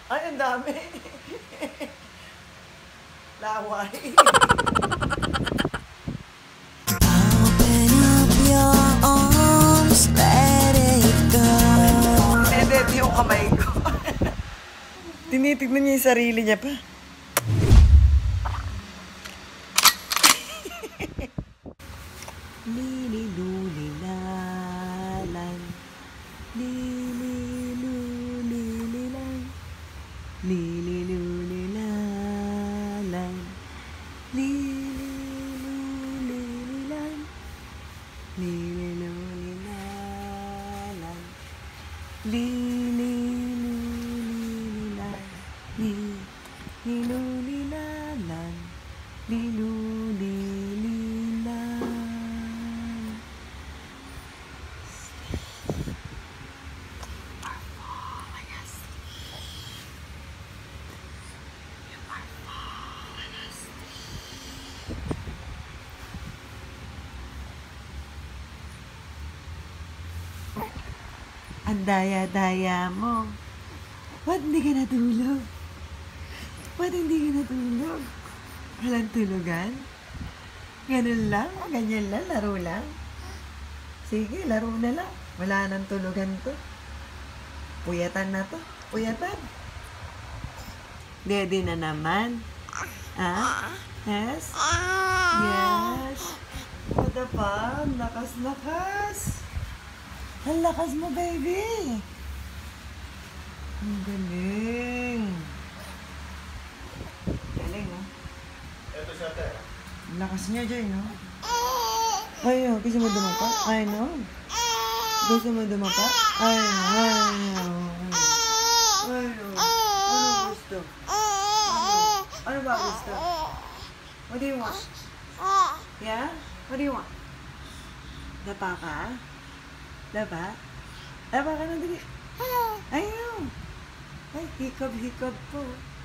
Ay, ang dami. Laway. Open up your arms, let it go. Edit yung kamay ko. Tinitignan niya yung sarili niya pa. Lililulilalan, lililulilalan, lililulilalan, lililulilalan, lililulilalan, lililulilalan, lililulilalan, lililulilalan. Ang daya-daya mo. Ba't hindi ka natulog? Ba't hindi ka natulog? Walang tulugan? Ganun lang? Ganyan lang? Laro lang? Sige, laro na lang. Wala nang tulugan to. Puyatan na to. Puyatan. Ready na naman? Ah? Yes? Yes. Pada pa. Lakas-lakas. Ang lakas mo, baby. Ang galing. Galing, no? Ito siya, te. Ang lakas niya, Jay, no? Ay, no. Gusto mo dumapa? Ay, no. Gusto mo dumapa? Ay, no. Ay, no. Ay, no. Ano gusto? Ano ba gusto? What do you want? Yeah? What do you want? Dapa ka? Dapa? Dapa ka na dali. Ay, no. Ay, hikab-hikab po.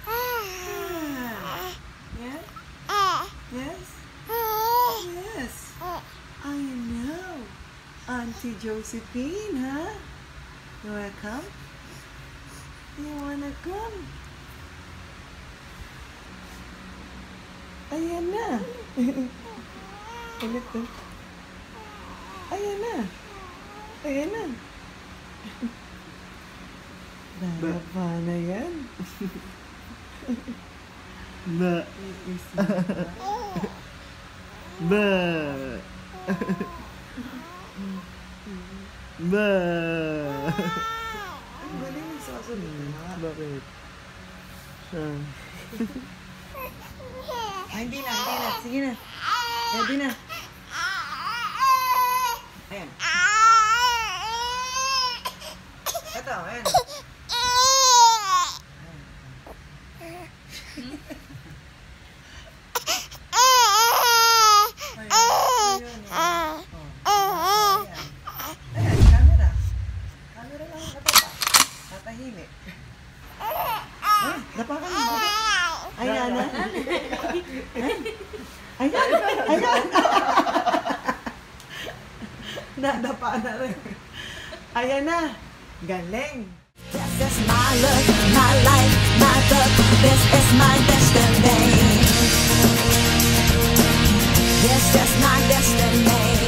Yeah? Yes? Yes. I know. Auntie Josephine, huh? You wanna come? You wanna come? Ayan na. Ulit to. Ayan na. Ayan na. Darapa na yan. Ba. Ba. Ba. Ang galing yung sasabihin na. Bakit? Ay, hindi na, hindi na. Sige na. Ready na. Ayan. Ito, ayan. Ayan, camera. Camera lang ang natapa. Tatahimik. Dapa ka na. Ayan na. Ayan. Ayan. Nadapa na rin. Ayan na. Galing. This is my look, my life, my book. This is my destiny. This is my destiny.